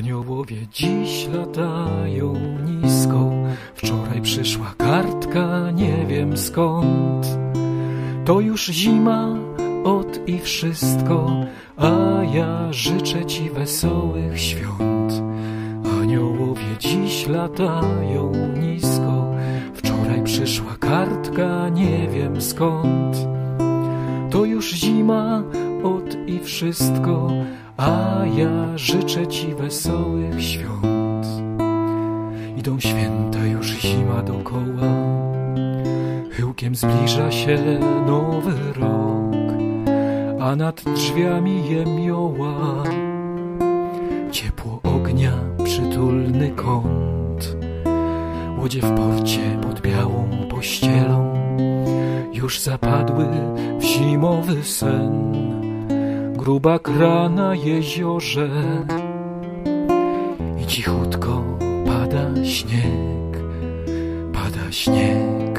Aniołowie dziś latają nisko. Wczoraj przyszła kartka, nie wiem skąd. To już zima, od i wszystko, a ja życzę ci wesołych świąt. Aniołowie dziś latają nisko. Wczoraj przyszła kartka, nie wiem skąd. To już zima, od i wszystko, a ja życzę ci wesołych świąt. Idą święta, już zima dokoła, chyłkiem zbliża się nowy rok, a nad drzwiami jemioła ciepło ognia, przytulny kąt. Łodzie w porcie pod białą pościelą już zapadły w zimowy sen. Gruba kra na jeziorze i cichutko pada śnieg, pada śnieg.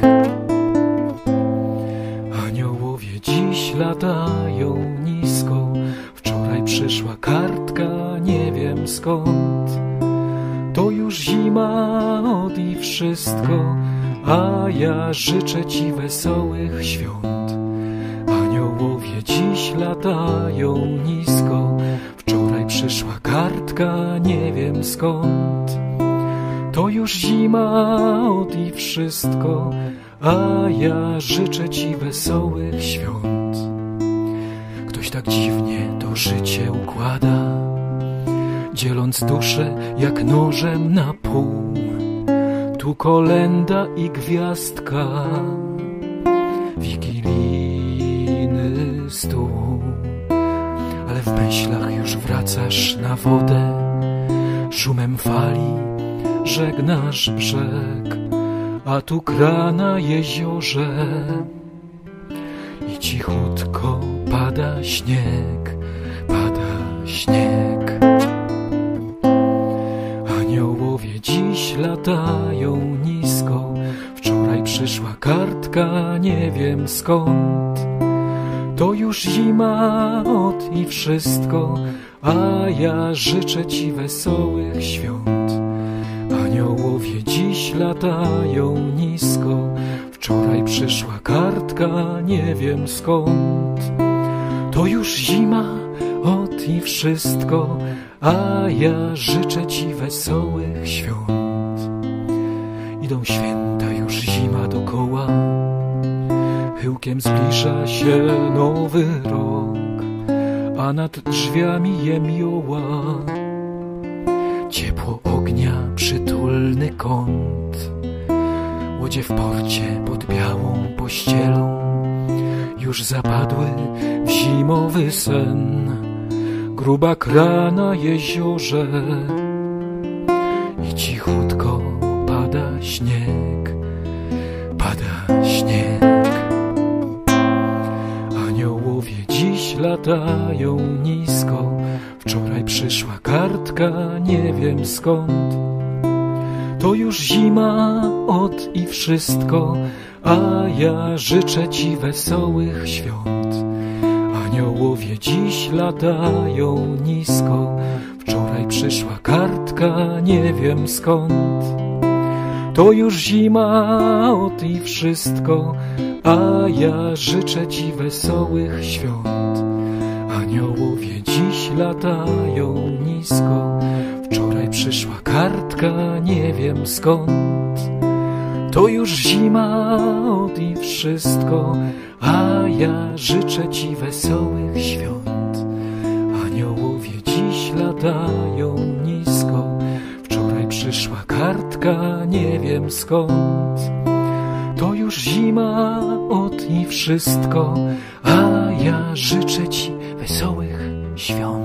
Aniołowie dziś latają nisko. Wczoraj przyszła kartka, nie wiem skąd. To już zima, od i wszystko, a ja życzę ci wesołych świąt. Aniołowie dziś latają nisko. Wczoraj przyszła kartka, nie wiem skąd. To już zima, od i wszystko, a ja życzę ci wesołych świąt. Ktoś tak dziwnie to życie układa, dzieląc duszę jak nożem na pół. Tu kolęda i gwiazdka, wigilijny stół. Ale w myślach już wracasz na wodę, szumem fali żegnasz brzeg, a tu kra na jeziorze i cichutko pada śnieg, pada śnieg. Aniołowie dziś latają nisko. Wczoraj przyszła kartka, nie wiem skąd. To już zima, od i wszystko, a ja życzę ci wesołych świąt. Aniołowie dziś latają nisko. Wczoraj przyszła kartka, nie wiem skąd. To już zima, od i wszystko, a ja życzę ci wesołych świąt. Idą święta, już zima dokoła, chyłkiem zbliża się nowy rok, a nad drzwiami jemioła ciepło ognia, przytulny kąt. Łodzie w porcie pod białą pościelą już zapadły w zimowy sen. Gruba kra na jeziorze i cichutko pada śnieg, pada śnieg. Aniołowie dziś latają nisko. Wczoraj przyszła kartka, nie wiem skąd. To już zima, od i wszystko, a ja życzę ci wesołych świąt. Aniołowie dziś latają nisko. Wczoraj przyszła kartka, nie wiem skąd. To już zima, od i wszystko, a ja życzę ci wesołych świąt. Aniołowie dziś latają nisko. Wczoraj przyszła kartka, nie wiem skąd. To już zima, od i wszystko, a ja życzę ci wesołych świąt. Aniołowie dziś latają nisko. Wczoraj przyszła kartka, nie wiem skąd. To już zima, od i wszystko, a ja życzę ci wesołych świąt.